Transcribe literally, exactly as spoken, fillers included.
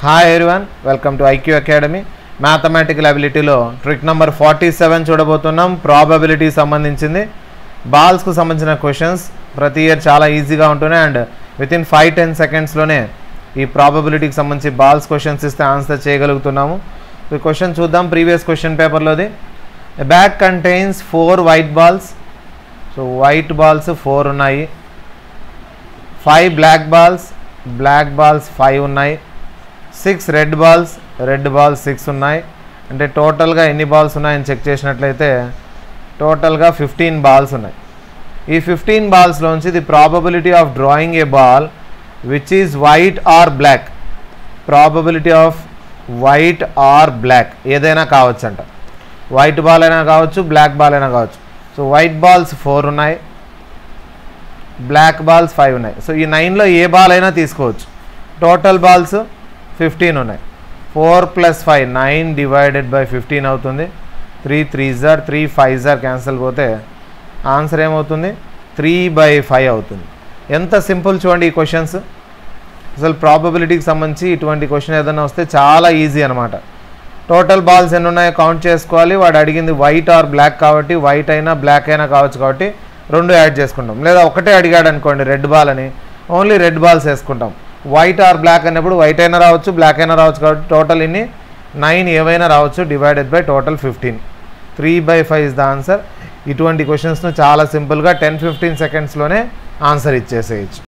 Hi everyone, welcome to IQ academy. Mathematical అబిలిటీలో trick number forty seven చూడబోతున్నాం. Probability సంబంధించింది. బాల్స్కు సంబంధించిన క్వశ్చన్స్ ప్రతి ఇయర్ చాలా ఈజీగా ఉంటున్నాయి and within five ten సెకండ్స్లోనే ఈ ప్రాబబిలిటీకి సంబంధించి బాల్స్ క్వశ్చన్స్ ఇస్తే ఆన్సర్ చేయగలుగుతున్నాము. ఈ క్వశ్చన్ చూద్దాం. ప్రీవియస్ క్వశ్చన్ పేపర్లోది. A bag contains four white balls. So white balls four ఉన్నాయి. Five black balls black balls five ఉన్నాయి. Six red balls red balls six ఉన్నాయి. అంటే టోటల్గా ఎన్ని బాల్స్ ఉన్నాయని చెక్ చేసినట్లయితే టోటల్గా ఫిఫ్టీన్ బాల్స్ ఉన్నాయి. ఈ ఫిఫ్టీన్ బాల్స్లోంచి the probability of drawing a ball which is white or black. Probability of white or black ఏదైనా కావచ్చు అంట. వైట్ బాల్ అయినా కావచ్చు, బ్లాక్ బాల్ అయినా కావచ్చు. సో వైట్ బాల్స్ ఫోర్ ఉన్నాయి, బ్లాక్ బాల్స్ ఫైవ్ ఉన్నాయి. సో ఈ నైన్లో ఏ బాల్ అయినా తీసుకోవచ్చు. టోటల్ బాల్స్ ఫిఫ్టీన్ ఉన్నాయి. Four plus five nine divided by fifteen అవుతుంది. త్రీ త్రీ జార్ త్రీ ఫైవ్ జార్ క్యాన్సిల్ పోతే ఆన్సర్ ఏమవుతుంది? త్రీ బై ఫైవ్ అవుతుంది. ఎంత సింపుల్ చూడండి ఈ క్వశ్చన్స్. అసలు ప్రాబబిలిటీకి సంబంధించి ఇటువంటి క్వశ్చన్ ఏదైనా వస్తే చాలా ఈజీ అనమాట. టోటల్ బాల్స్ ఎన్ని ఉన్నాయో కౌంట్ చేసుకోవాలి. వాడు అడిగింది వైట్ ఆర్ బ్లాక్ కాబట్టి వైట్ అయినా బ్లాక్ అయినా కావచ్చు కాబట్టి రెండు యాడ్ చేసుకుంటాం. లేదా ఒకటే అడిగాడు అనుకోండి రెడ్ బాల్ అని, ఓన్లీ రెడ్ బాల్స్ వేసుకుంటాం. వైట్ ఆర్ బ్లాక్ అన్నప్పుడు వైట్ అయినా రావచ్చు, బ్లాక్ అయినా రావచ్చు కాబట్టి టోటల్ ఇన్ని నైన్ ఏవైనా రావచ్చు. Divided by total fifteen. Three by five is the answer. ఇటువంటి క్వశ్చన్స్ను చాలా సింపుల్గా టెన్ ఫిఫ్టీన్ సెకండ్స్లోనే ఆన్సర్ ఇచ్చేసేయచ్చు.